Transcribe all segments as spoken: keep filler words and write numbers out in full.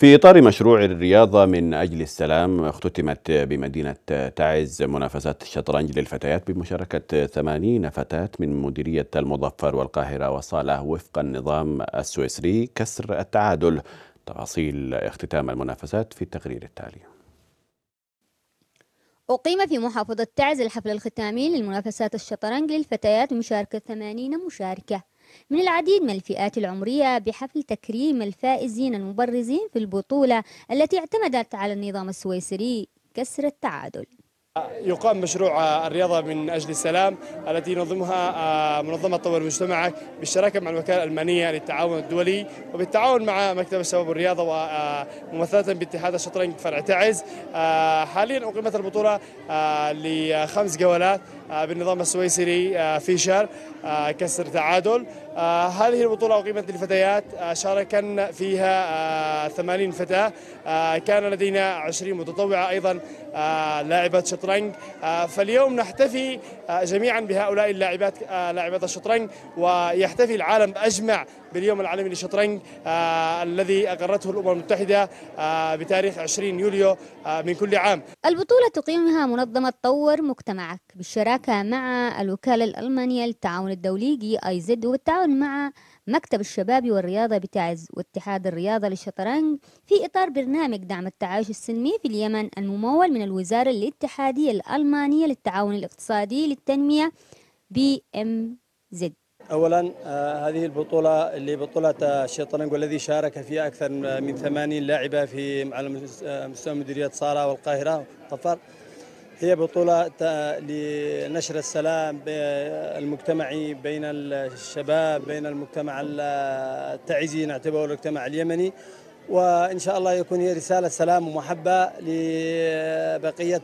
في إطار مشروع الرياضة من أجل السلام، اختتمت بمدينة تعز منافسات الشطرنج للفتيات بمشاركة ثمانين فتاة من مديرية المظفر والقاهرة وصالة وفق النظام السويسري كسر التعادل. تفاصيل اختتام المنافسات في التقرير التالي. أقيم في محافظة تعز الحفل الختامي للمنافسات الشطرنج للفتيات بمشاركة ثمانين مشاركة من العديد من الفئات العمرية، بحفل تكريم الفائزين المبرزين في البطولة التي اعتمدت على النظام السويسري كسر التعادل. يقام مشروع الرياضة من أجل السلام التي ينظمها منظمة طور مجتمعك بالشراكة مع الوكالة الألمانية للتعاون الدولي وبالتعاون مع مكتب الشباب والرياضة وممثلة باتحاد الشطرنج فرع تعز. حاليا أقيمت البطولة لخمس جولات بالنظام السويسري فيشر كسر تعادل. هذه البطولة أقيمت للفتيات، شاركن فيها ثمانين فتاة، كان لدينا عشرين متطوعة أيضا لاعبات شطرنج. فاليوم نحتفي جميعا بهؤلاء اللاعبات لاعبات الشطرنج، ويحتفي العالم أجمع باليوم العالمي للشطرنج الذي أقرته الأمم المتحدة بتاريخ عشرين يوليو من كل عام. البطولة تقيمها منظمة طور مجتمعك بالشراكة مع الوكالة الألمانية للتعاون الدولي جي آي زد وبالتعاون مع مكتب الشباب والرياضة بتعز واتحاد الرياضة للشطرنج في إطار برنامج دعم التعايش السلمي في اليمن الممول من الوزارة الاتحادية الألمانية للتعاون الاقتصادي للتنمية بي إم زد. أولا آه هذه البطولة اللي بطولة الشطرنج والذي شارك فيها أكثر من ثمانين لاعبة في على مستوى مديرية صالة والقاهرة والظفر، هي بطولة لنشر السلام المجتمعي بين الشباب، بين المجتمع التعزي نعتبره المجتمع اليمني، وإن شاء الله يكون هي رسالة سلام ومحبة لبقية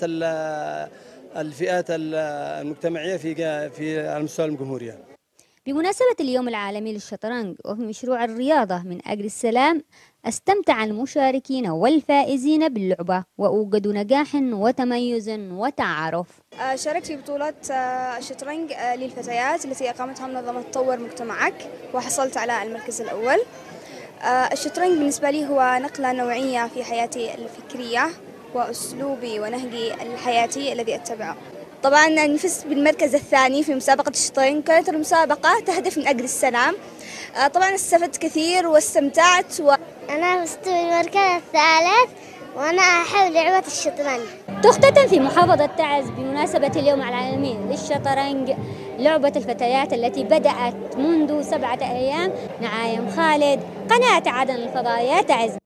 الفئات المجتمعية في في على مستوى الجمهورية. بمناسبة اليوم العالمي للشطرنج وفي مشروع الرياضة من أجل السلام، استمتع المشاركين والفائزين باللعبة وأوجدوا نجاح وتميز وتعارف. شاركت في بطولة الشطرنج للفتيات التي أقامتها منظمة طور مجتمعك وحصلت على المركز الأول. الشطرنج بالنسبة لي هو نقلة نوعية في حياتي الفكرية وأسلوبي ونهجي الحياتي الذي أتبعه. طبعا أنا فزت بالمركز الثاني في مسابقة الشطرنج، كانت المسابقة تهدف من أجل السلام. طبعا استفدت كثير واستمتعت و... أنا فزت بالمركز الثالث وأنا أحب لعبة الشطرنج. تختتم في محافظة تعز بمناسبة اليوم العالمي للشطرنج لعبة الفتيات التي بدأت منذ سبعة أيام. نعايم خالد، قناة عدن الفضائية، تعز.